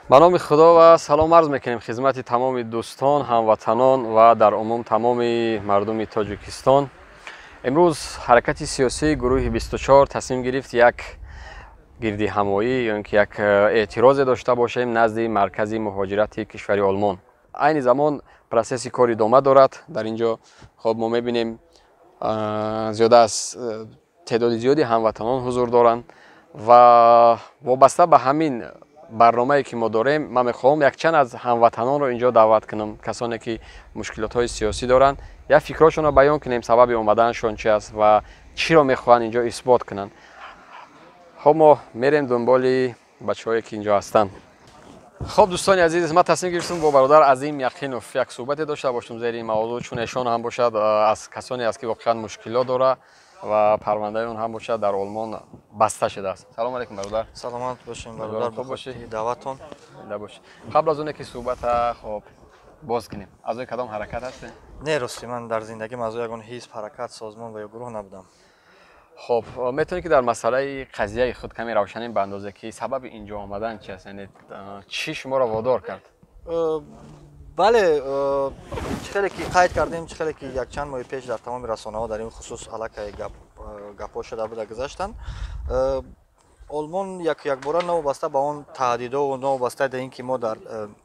ба номи худо ва салом арз мекунем хизмати тамоми дӯстон, ҳамватанон ва дар умум тамоми мардуми Тоҷикистон. имрӯз ҳаракати сиёсии гурӯҳи 24 тасмим гирифт як гирдиҳамоӣ ё ин ки як эътирозе дошта бошем назди маркази муҳоҷирати кишвари Олмон. Айни замон процесси кор идома дорад. Дар ин ҷо хоб мо мебинем зиёда аз теъдоди зиёди ҳамватанон ҳузур доранд ва вобаста ба ҳамин барномае ки мо дорем, ман мехоҳам якчанд аз ҳамватанонро инҷо даъват кунам, касоне ки мушкилотҳои сиёсӣ доранд, як фикрҳошонро баён кунем, сабаби омаданашон чи аст ва чиро мехоҳанд инҷо исбот кунанд. хоб мо мерем дунболи бачаҳое ки инҷо ҳастанд. хоб дӯстони азиз, ман тасмим гирифтам бо бародар Азим Яқинов як суҳбате дошта бошам зери мавзӯъ, чун эшон ҳам бошад аз касоне аст ки воқеан мушкилот дора ва парвандаи он ҳам бошад дар Олмон баста шудааст. Салом алейкум бародар. Саломат бошем бародар, хуб бошед. даъватон. қабл аз оне ки суҳбата хоб боз кунем, аъзои кадом ҳаракат ҳастед? Не, рости ман дар зиндагим аъзои ягон ҳизб, ҳаракат, созмон ва ё гурӯҳ набудам. хоб метавонед ки дар масъалаи қазияи худ каме равшанем ба андозе ки сабаби инҷо омадан чи аст, яъне чӣ шуморо водор кард? бале, чӣ хеле ки қайд кардем, чӣ хеле ки якчанд моҳи пеш дар тамоми расонаҳо дар ин хусус аллакай гапҳо шуда буда гузаштанд. Олмон якбора новобаста ба он таҳдидову новобаста дар ин ки мо дар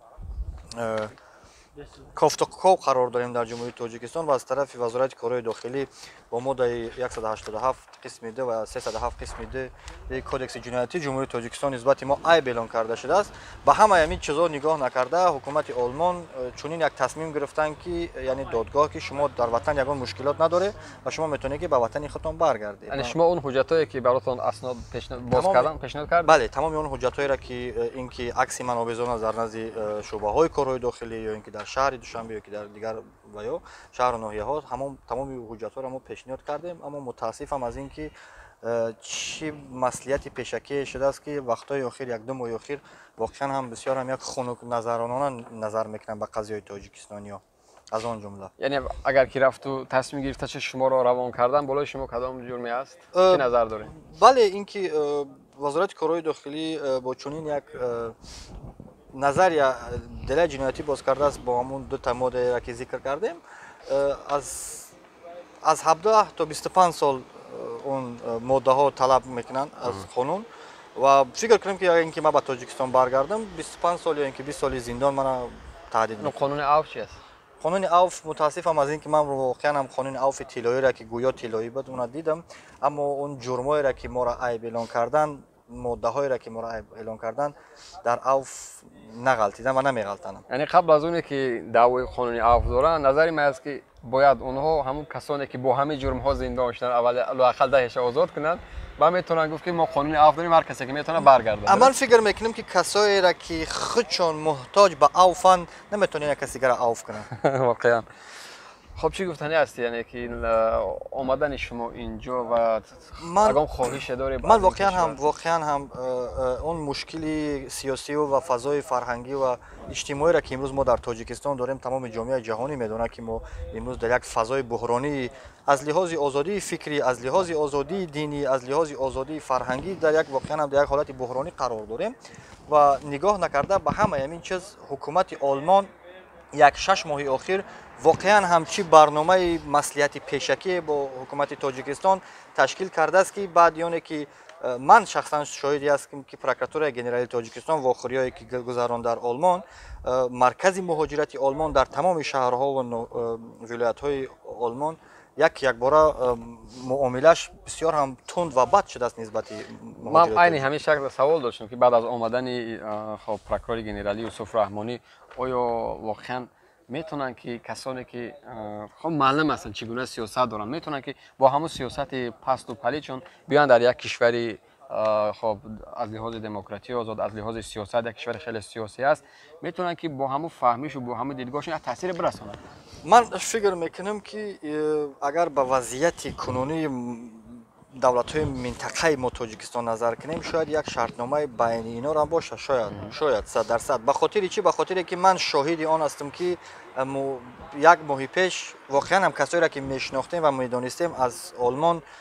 кофтуқов қарор дорем дар ҷумҳурии Тоҷикистон ва аз тарафи вазорати корҳои дохилӣ бо моддаи 187 қисми 2 ва 307 қисми 2 кодекси ҷиноятии ҷумҳурии Тоҷикистон нисбати мо айб эълон карда шудааст. Ба ҳамаи ҳамин чизҳо нигоҳ накарда ҳукумати Олмон чунин як тасмим гирифтанд ки яъне додгоҳ ки шумо дар ватан ягон мушкилот надоре ва шумо метавонед ки ба ватани худтон баргардед. Яъне шумо он ҳуҷҷатое ки баротон аснод боз кардан пешниҳод кард? Бале, тамоми он ҳуҷҷатҳоеро ки ин ки акси ман овезона дар назди шӯъбаҳои корҳои дохилӣ ё ин ки дар шаҳри Душанбе ё ки дар дигар ва ё шаҳру ноҳияҳо тамоми ҳуҷҷатҳоро мо пешниҳод кардем, аммо мутаассифам аз ин ки чӣ маслиҳати пешакие шудааст ки вақтҳои охир як ду моҳи охир воқеан ҳам бисёр ҳам як хунукназаронона назар мекунанд ба қазияҳои тоҷикистониё. аз он ҷумла яъне агар ки рафту тасмим гирифта чи шуморо равон кардан, болои шумо кадом ҷурме аст? Чӣ назар доред? бале, ин ки вазорати корҳои дохилӣ бо чунин як назария делаи ҷиноятӣ боз кардааст бо ҳамун дута моддаеро ки зикр кардем, аз 17 то 25 сол он моддаҳо талаб мекунанд аз қонун ва фикр кунем ки ин ки ман ба Тоҷикистон баргардам 25 сол ё ин ки 20 соли зиндон мана таҳдид мекунад. қонуни авф чи аст? қонуни авф мутаассифам аз ин ки ман воқеан ҳам қонуни авфи тиллоиро ки гӯё тиллоӣ буд уна дидам, аммо он ҷурмоеро ки моро айб эълон кардан, моддаҳоеро ки моро айб эълон кардан дар авф нағалтидам ва намеғалтанам. яъне қабл аз оне ки даъвои қонуни авф доранд, назари ман аст ки бояд онҳо ҳамун касоне ки бо ҳамин ҷурмҳо зиндон шуданд аввалақал даҳеша озод кунанд, ба метавонанд гуфт ки мо қонуни авф дорем, ҳар касе ки метавонад баргардад. ман фикр мекунам ки касоеро ки худшон муҳтоҷ ба авфанд наметавонанд як каси дигара авф кунанд. воқеан. хоб чӣ гуфтанӣ аст, яъне ки омадани шумо инҷо ва ягон хоҳише доред? ман воқеан ҳам он мушкили сиёсию ва фазои фарҳангӣ ва иҷтимоиро ки имрӯз мо дар Тоҷикистон дорем, тамоми ҷомеаи ҷаҳонӣ медонад ки мо имрӯз дар як фазои буҳронии аз лиҳози озодии фикрӣ, аз лиҳози озодии динӣ, аз лиҳози озодии фарҳангӣ дар як воқеан ҳам дар як ҳолати буҳронӣ қарор дорем ва нигоҳ накарда ба ҳамаи ҳамин чиз ҳукумати Олмон як 6 моҳи охир воқеан ҳамчи барномаи маслиҳати пешакие бо ҳукумати Тоҷикистон ташкил кардааст ки баъди оне ки ман шахсан шоҳиди ҳастам ки прокуратураи генералии Тоҷикистон вохӯриҳое ки гузаронд дар Олмон, маркази муҳоҷирати Олмон дар тамоми шаҳрҳо ва вилоятҳои Олмон якбора муомилаш бисёр ҳам тунд ва бад шудааст нисбати муҳоҷирати. ман айни ҳамин шакл савол доштам ки баъд аз омадани прокурори генералӣ Юсуф Раҳмонӣ оё воқеан метавонанд ки касоне ки маълум ҳастанд чӣ гуна сиёсат доранд, метавонанд ки бо ҳамун сиёсати пасту палидшон биёянд дар як кишвари аз лиҳози демократӣ озод, аз лиҳози сиёсат як кишвари хеле сиёсӣ аст, метавонанд ки бо ҳамун фаҳмишу бо ҳамун дидгоҳшон як таъсире бирасонанд? ман фикр мекунам ки агар ба вазъияти кунунии давлатҳои минтақаи мо Тоҷикистон назар кунем, шояд як шартномаи байни иноро ҳам бошад, шояд 100%. ба хотири чӣ? Ба хотире ки ман шоҳиди он ҳастам ки як моҳи пеш воқеан ҳам касоеро ки мешинохтем ва медонистем аз Олмон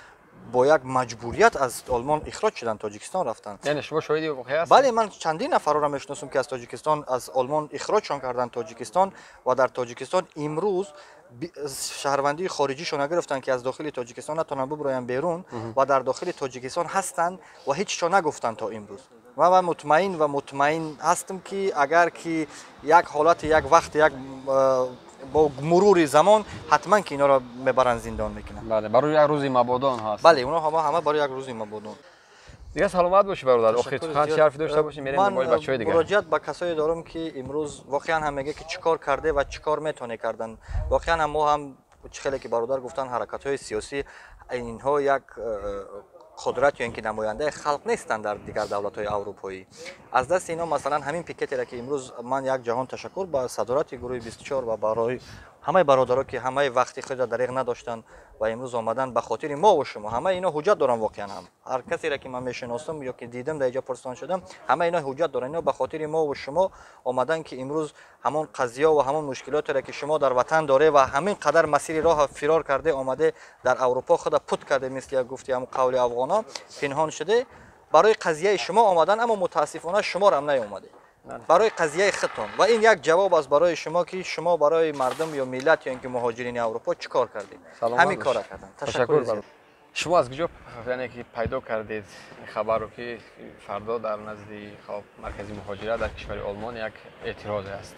با یک مجبوریت از آلمان اخراج شدن تاجیکستان رفتن. یعنی شما شاهدی واقعی هستید؟ بله من چندین نفر را میشناسم که از تاجیکستان از آلمان اخراجشان کردن تاجیکستان و در تاجیکستان امروز شهروندی خارجیشون نگرفتن که از داخل تاجیکستان نتونن ببرن بیرون و در داخل تاجیکستان هستن و هیچشون نگفتن تا امروز. من مطمئن هستم که اگر که یک حالت یک وقت یک با مرور زمان حتما که اینا را میبرن زندان میکنن. بله برای یک روزی مبادان هست. بله اونا همه برای یک روزی مبادان. دیگه سلامت باشی برادر. آخر تو چه حرفی داشته باشی میریم دنبال بچهای دیگه. مراجعت به کسایی دارم که امروز واقعا هم میگه که چیکار کرده و چیکار میتونه کردن. واقعا هم ما هم خیلی که برادر گفتن حرکت‌های سیاسی اینها یک قدرت یا اینکه نماینده خلق نیستند در دیگر دولت‌های اروپایی. از دست اینا مثلا همین پیکتی را که امروز من یک جهان تشکر با صدارت گروه 24 و برای همه برادرها که همه وقتی خود را دریغ نداشتن و امروز آمدن به خاطر ما و شما. همه اینا حجت دارن واقعا هم. هر کسی را که من میشناسم یا که دیدم در اینجا پرسان شدم همه اینا حجت دارن. اینا به خاطر ما و شما آمدن که امروز همون قضیه و همون مشکلات را که شما در وطن داره و همین قدر مسیر راه فرار کرده آمده در اروپا خود پوت کرده مثل یک گفتی هم قول افغانا پنهان شده برای قضیه شما آمدن اما متاسفانه شما را هم نیامده. برای قضیه خودتون و این یک جواب است برای شما که شما برای مردم یا ملت یا اینکه مهاجرین اروپا چیکار کردید. همین کارا کردن. تشکر. شما از کجا یعنی که پیدا کردید این خبر رو که فردا در نزد مرکز مهاجرت در کشور آلمان یک اعتراض است؟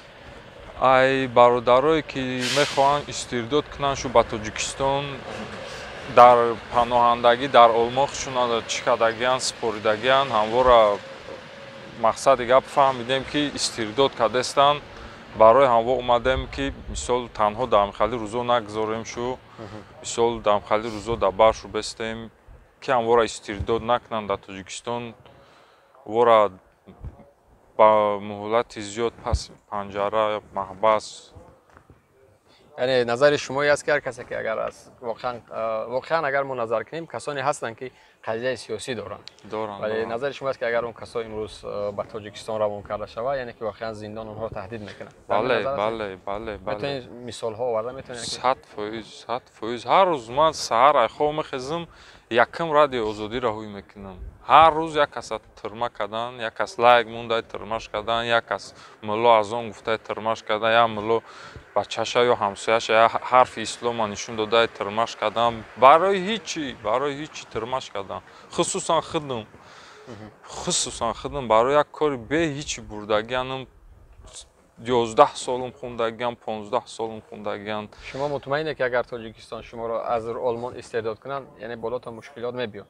ай бародарое ки мехоҳанд истирдод кунаншу ба тоҷикистон дар паноҳандагӣ дар олмон хушона чӣ кардагиянд супоридагиянд ҳамвора мақсади гап фаҳмидем ки истирдод кардестанд барои ҳамво омадем ки мисол танҳо дамхали рӯзо нагзоремшу мисол дамхали рӯзо дар баршу бестем ки ҳамвора истирдод накунанд дар тоҷикистон вора با مهلت زیاد پس پنجره محبس. یعنی نظر شما است که هر کسی که اگر از واقعا اگر ما نظر کنیم کسانی هستند که قضیه سیاسی دارن ولی نظر شما است که اگر اون کسا امروز به تاجیکستان روان کرده شود یعنی که واقعا زندان اونها رو تهدید میکنن. بله میتونید مثال ها آورده میتونید؟ 100% هر روز من سحر خواب میخیزم یکم رادیو آزادی را هوی میکنم. هر روز یک کس ترمه کردن، یک کس لایک مونده ترمش کردن، یک کس ملا از آن گفته ترمش کردن، یا ملا بچه‌ش یا همسایه‌ش یا حرف اسلام نشون داده ترمش کردن. برای هیچی ترمش کردن. خصوصا خودم برای یک کار به هیچی بردگیم 11 سالم خوندگیم 15 سالم خوندگیم. شما مطمئنه که اگر تاجیکستان شما را از آلمان استرداد کنن یعنی بالاتر مشکلات میبیاد؟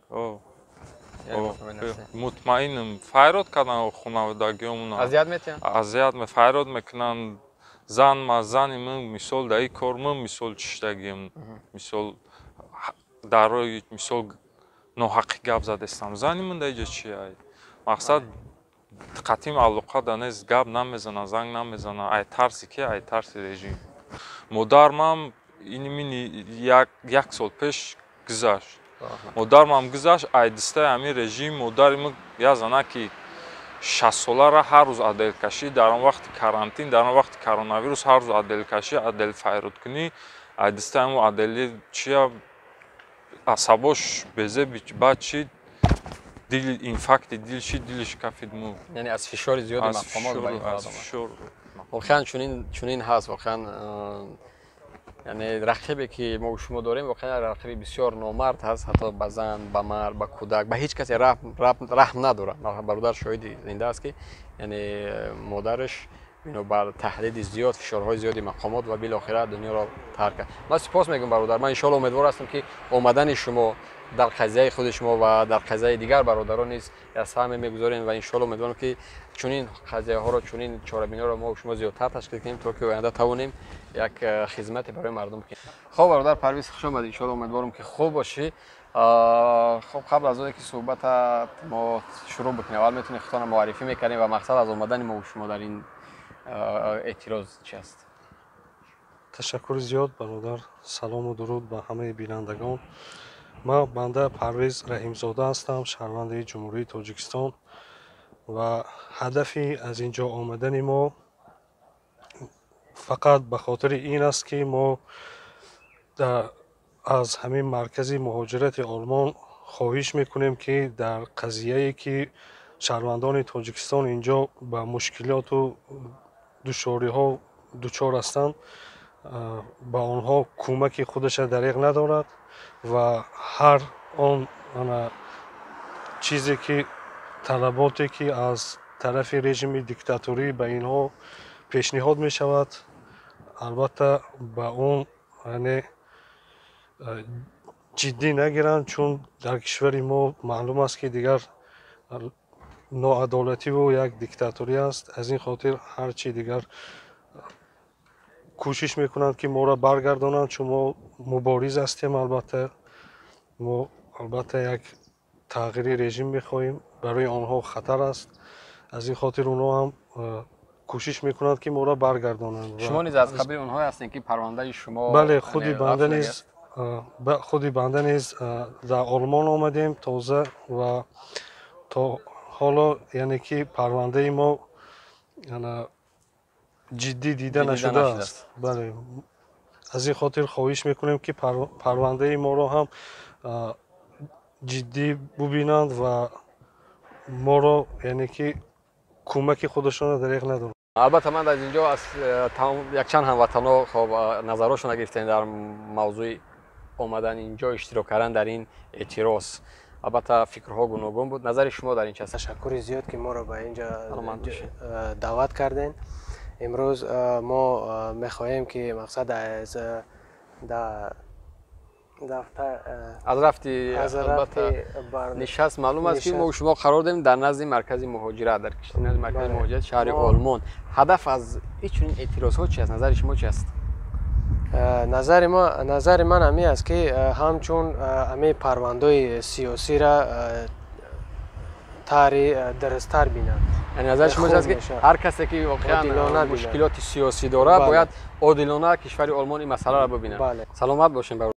مطمئنم. فریاد کردن خانوادگیمون اذیت فریاد میکنن. زن من مثال در این کار من مثال چشتگیم مثال در روی مثال ناحقی گپ زدستم. زنی من در اینجا چیه؟ مقصد قطعیم علاقه دانست گپ نمیزنه زنگ نمیزنه. ای ترسی که ای ترسی رژیم. مادرم یک سال پیش گذشت. مادرم گذشت ایدسته همین رژیم. مادرم یازانه که 60 ساله را هر روز عدل کشی در آن وقت کارانتین در آن وقت کرونا ویروس هر روز عدل کشی عدل فیرود کنی ایدسته همون عدلی چیه عصباش بزه بعد چی دل اینفکت دل چی دلش کافید مو یعنی از فشار زیاد مفهومات با این آدم واقعا چنین هست واقعا. یعنی رقیبی که ما و شما داریم واقعا رقیب بسیار نامرد هست. حتی به زن به مرد به کودک به هیچ کسی رحم نداره. برادر شاهد زنده است که یعنی مادرش اینو بر تهدید زیاد فشارهای زیادی مقامات و بالاخره دنیا را ترک کرد. من سپاس میگم برادر. من ان شاء الله امیدوار هستم که آمدن شما در قضیه خود شما و در قضیه دیگر برادران نیز از همه میگذارین و ان شاء الله امیدوارم که چنین قضیه ها را چنین چاره‌بینی را ما و شما زیادتر تشکیل کنیم تا که آینده توانیم یک خدمت برای مردم کنیم. خب برادر پرویز خوش آمدید. ان شاء الله امیدوارم که خوب باشی. خب قبل از اینکه صحبت ما شروع بکنیم اول میتونید خودتان معرفی میکنید و مقصد از آمدن ما و شما در این اعتراض چی است؟ تشکر زیاد برادر. سلام و درود به همه بینندگان. ما بنده پرویز رحیمزاده هستم شهروند جمهوری تاجیکستان و هدفی از اینجا آمدن ما فقط به خاطر این است که ما در аз ҳамин маркази муҳоҷирати олмон хоҳиш мекунем ки дар қазияе ки шаҳрвандони тоҷикистон инҷо ба мушкилоту душвориҳо дучор ҳастанд, ба онҳо кӯмаки худаша дариғ надорад ва ҳар он чизе ки талаботе ки аз тарафи режими диктатурӣ ба инҳо пешниҳод мешавад, албатта ба он ҷиддӣ нагиранд, чун дар кишвари мо маълум аст ки дигар ноадолативу як диктатурӣ аст. Аз ин хотир ҳарчи дигар кӯшиш мекунанд ки моро баргардонанд, чун мо мубориз ҳастем. Мо албатта як тағйири режим мехоҳем, барои онҳо хатар аст. Аз ин хотир онҳо ҳам кӯшиш мекунанд ки моро баргардонанд. Шумо низ аз қабли онҳое ҳастед ки парвандаи шумо? Бале, худи банда низ дар Олмон омадем тоза ва то ҳоло яъне ки парвандаи мо ҷиддӣ дида нашудааст. Бале, аз ин хотир хоҳиш мекунем ки парвандаи моро ҳам ҷиддӣ бубинанд ва моро яъне ки кӯмаки худашонро дариғ надоранд. Албатта ман аз инҷо аз якчанд ҳамватано назарошона гирифтем дар мавзӯи омадан инҷо иштирок кардан дар ин эътироз. Албатта фикрҳо гуногун буд. Назари шумо дар ин чӣ аст? Ташаккури зиёд ки моро ба инҷа даъват кардем. имрӯз мо мехоҳем ки мақсад аз рафти нишаст маълум аст ки мо шумо қарор дорем дар назди маркази муҳоҷират, дар назди маркази муҳоҷират шаҳри Олмон. Ҳадаф аз ичунин эътирозҳо чи аст? Назари шумо чи аст? назари ман ҳами аст ки ҳамчун ҳамин парвандаи сиёсиро таъри дурусттар бинанд. яъне назари шумо аст ки ҳар касе ки воқеан мушкилоти сиёсӣ дорад бояд одилона кишвари Олмон ин масъаларо бубинад. Саломат бошем.